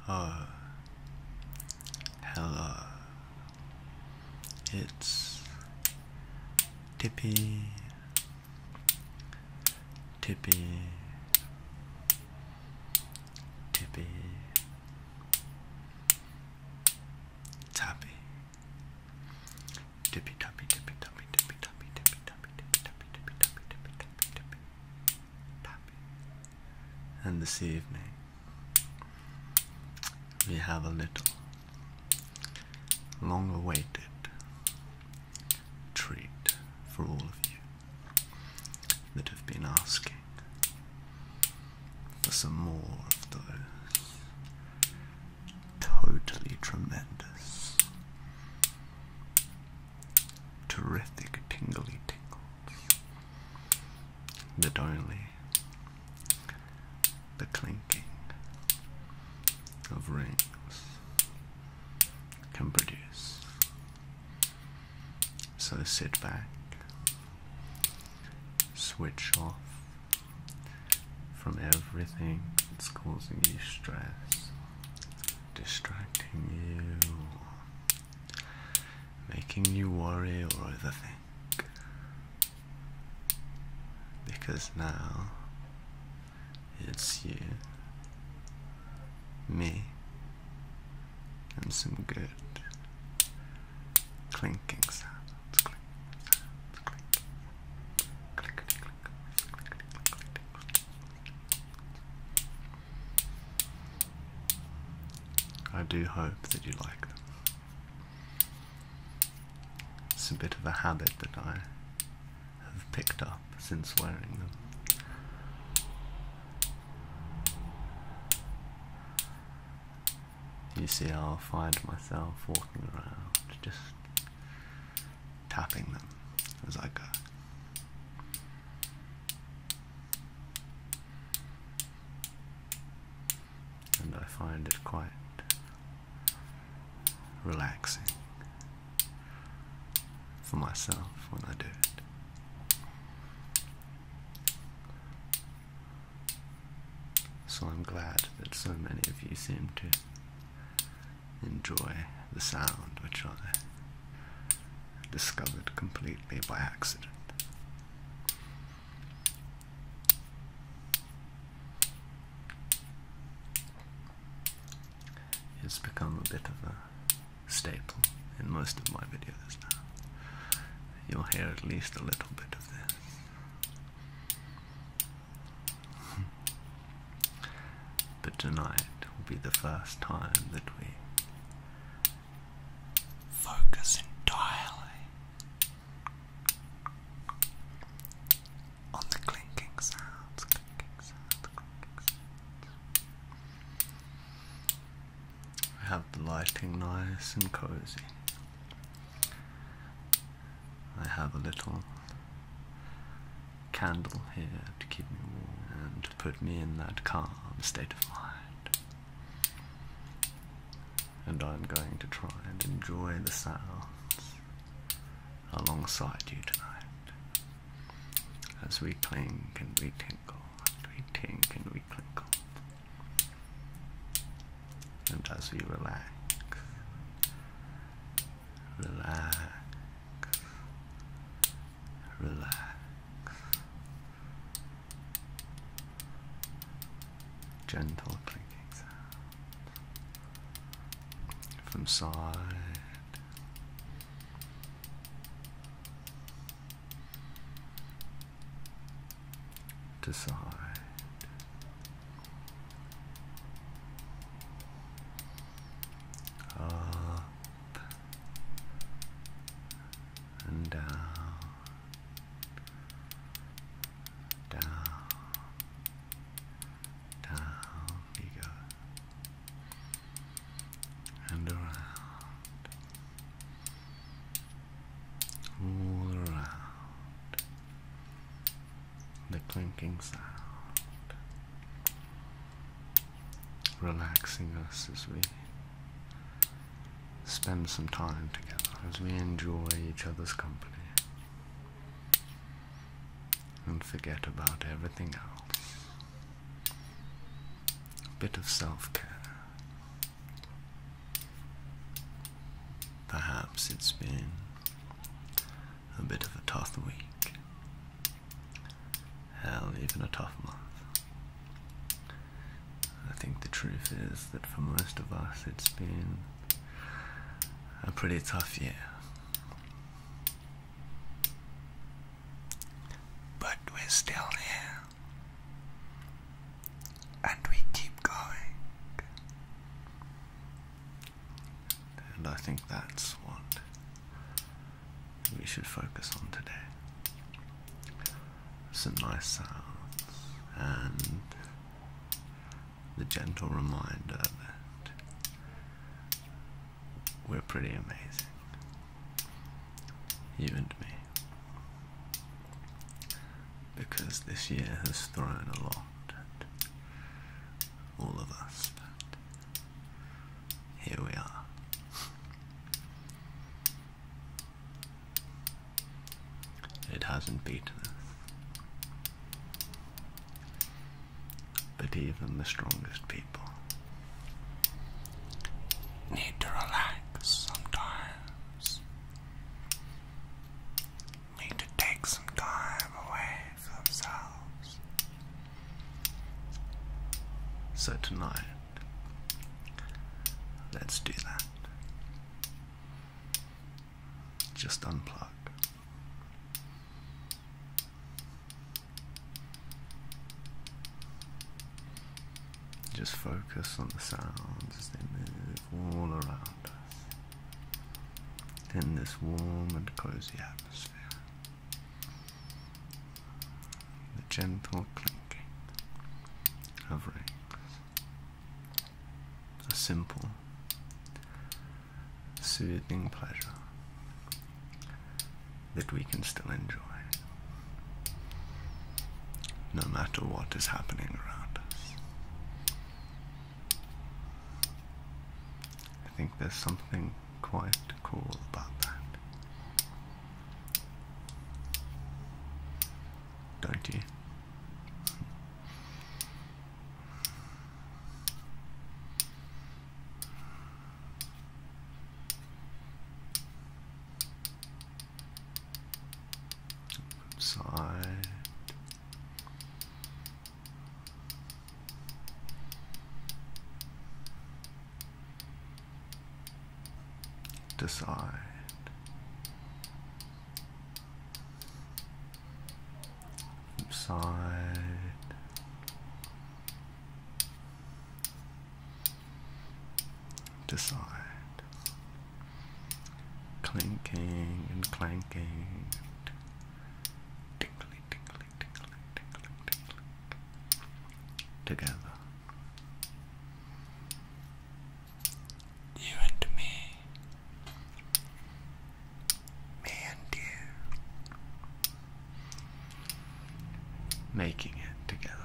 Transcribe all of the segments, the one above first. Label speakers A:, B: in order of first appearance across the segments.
A: Oh, hello. It's Tippy, Tippy, Tippy, Tappy, Tippy, Tappy, Tippy, Tappy, Tippy, Tappy, Tippy, Tappy, Tippy, Tappy, Tippy, Tappy, Tippy, Tappy, Tippy, Tappy. And this evening we have a little long-awaited treat for all of you that have been asking for some more of those totally tremendous, terrific tingly tingles that only the clinking of rings can produce. So sit back, switch off from everything that's causing you stress, distracting you, making you worry or overthink, because now it's you, me, and some good clinking sounds. I do hope that you like them. It's a bit of a habit that I have picked up since wearing them. You see, I'll find myself walking around just tapping them as I go. And I find it quite relaxing for myself when I do it. So I'm glad that so many of you seem to enjoy the sound, which I discovered completely by accident. It's become a bit of a staple in most of my videos now. You'll hear at least a little bit of this. But tonight will be the first time that we focus entirely on the clinking sounds, clinking sounds, clinking sounds. We have the lighting nice and cozy. I have a little candle here to keep me warm and to put me in that calm state of mind. And I'm going to try and enjoy the sounds alongside you tonight as we clink and we tinkle, and we tink and we clinkle, and as we relax, relax, relax. Gentle clinking sound from side to side, up and down, down, down you go, and around, all around, the clinking sound, relaxing us as we spend some time together, as we enjoy each other's company and forget about everything else. A bit of self-care Perhaps it's been a bit of a tough week, hell, even a tough month. I think the truth is that for most of us it's been a pretty tough year. But we're still here, and we keep going. And I think that's what we should focus on today. Some nice sounds and the gentle reminder that we're pretty amazing, you and me, because this year has thrown a lot at all of us, but here we are. It hasn't beaten us, but even the strongest people need to relax sometimes, need to take some time away for themselves. So tonight, let's do that. Just unplug. Just focus on the sounds as they move all around us in this warm and cozy atmosphere. The gentle clinking of rings. A simple, soothing pleasure that we can still enjoy, no matter what is happening around us. I think there's something quite cool about that, don't you? Side to side, from side to side, clinking and clanking, tinkling, tinkling, tinkling, tinkling, tinkling, together. You and me and you, making it together,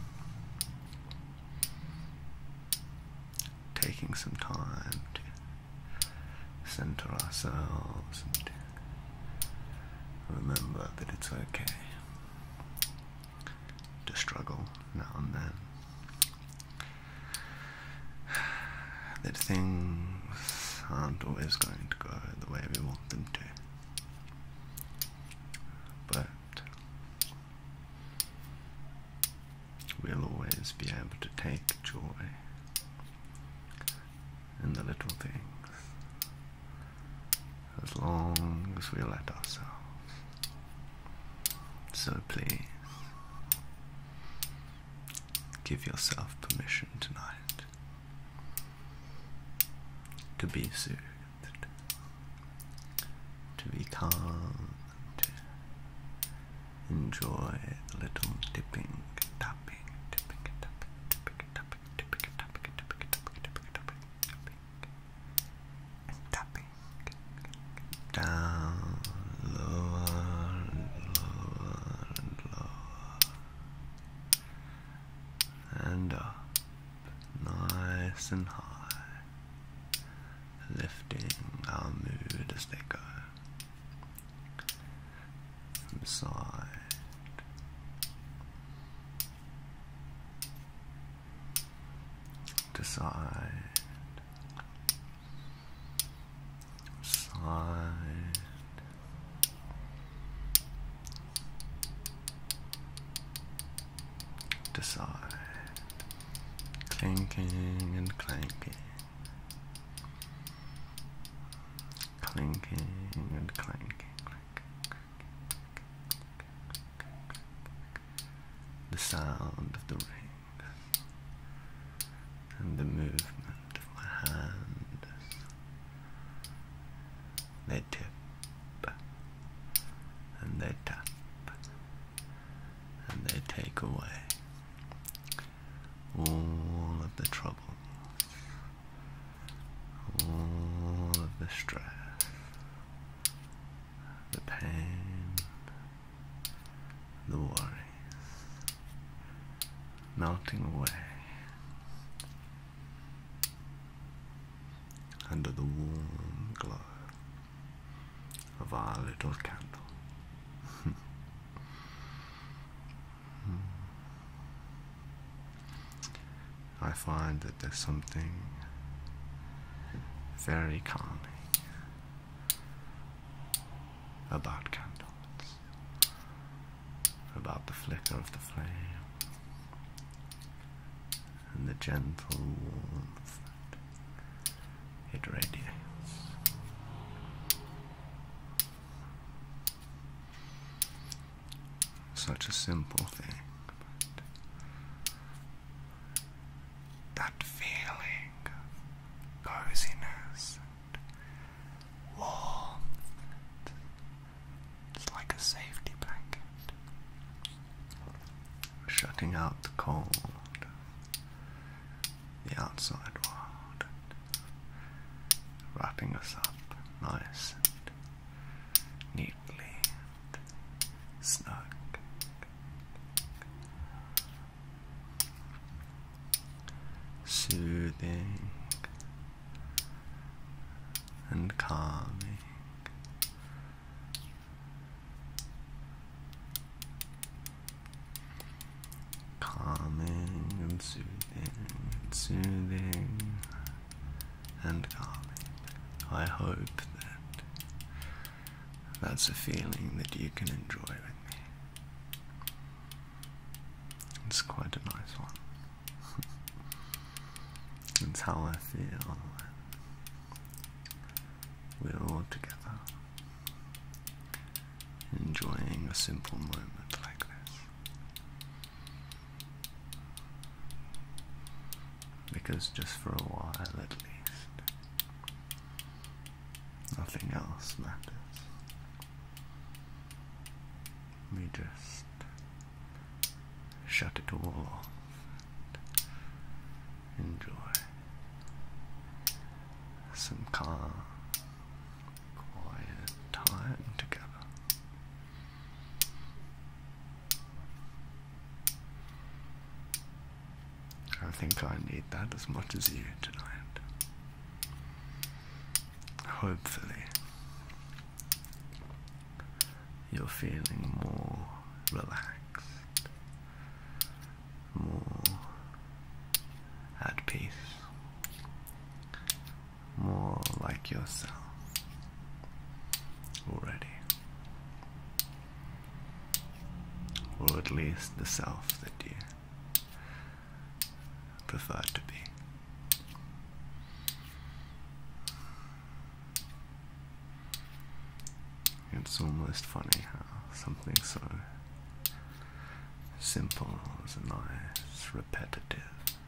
A: taking some time to center ourselves and to remember that it's okay to struggle now and then, that things aren't always going to go the way we want them to, but we'll always be able to take joy in the little things, as long as we let ourselves. So please, give yourself permission tonight to be soothed, to be calm, to enjoy the little tipping, tapping, tipping, tapping, tipping, tapping, tipping, tapping, tipping, tapping, tipping, tapping, and tapping down, lower and lower and lower, and up, nice and high, lifting our mood as they go, from side to side, side to side, clinking and clanking, clinking and clanking. The sound of the rings and the movement of my hand, they tip and they tap and they take away all of the trouble, all of the stress, the pain, the worries, melting away under the warm glow of our little candle. I find that there's something very calming about candles, about the flicker of the flame and the gentle warmth that it radiates. Such a simple thing, but that feeling of coziness and warmth, it's like a safety blanket, shutting out the cold, the outside world, and wrapping us up nice and neatly and snug. Soothing and calming, calming and soothing and soothing and calming. I hope that that's a feeling that you can enjoy with me. It's quite a nice one. It's how I feel when we're all together, enjoying a simple moment like this. Because just for a while at least, nothing else matters. We just shut it all off and enjoy some calm, quiet time together. I think I need that as much as you tonight. Hopefully, you're feeling more relaxed, more at peace, more like yourself already, or at least the self that you prefer to be. It's almost funny how something so simple as a nice, repetitive,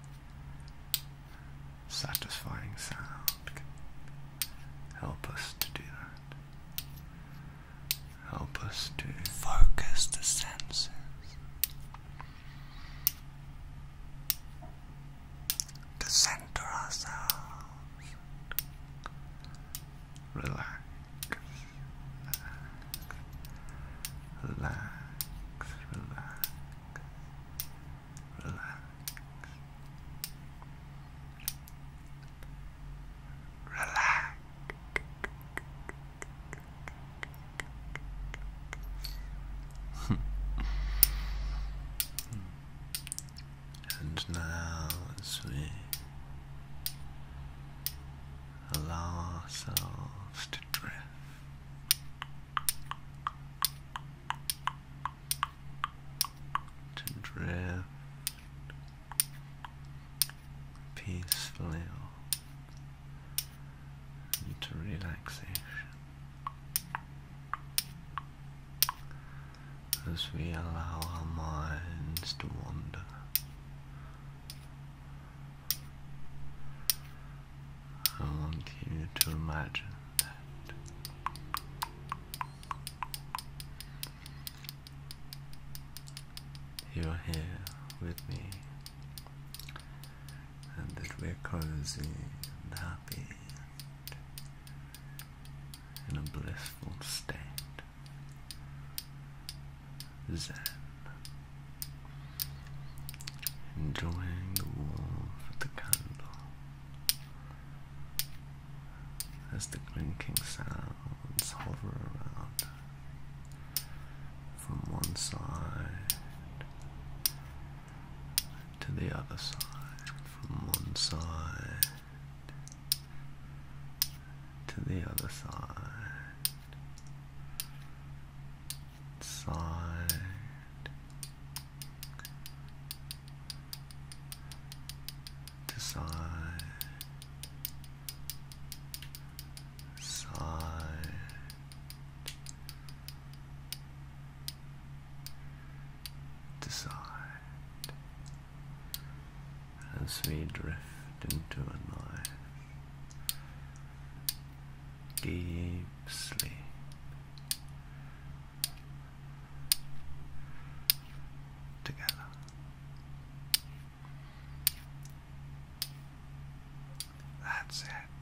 A: satisfying sound can help us to do that. Help us to focus the senses, to center ourselves, relax, relax, relax, relax, relax. And now as we peacefully into relaxation as we allow our minds to wander. I want you to imagine that you're here with me and that we're cozy and happy and in a blissful state. Zen, enjoying the warmth of the candle as the clinking sounds hover around from one side to the other side, from one side to the other side, side to side, side to side, as we drift into a nice deep sleep. Together. That's it.